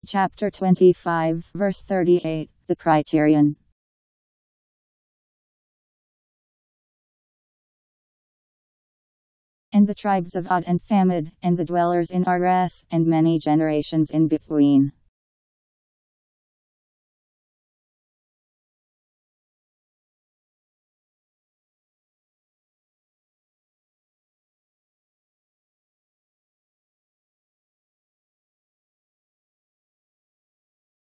Chapter 25, verse 38, The Criterion. And the tribes of Ad and Thamud, and the dwellers in Ar-Rass, and many generations in between.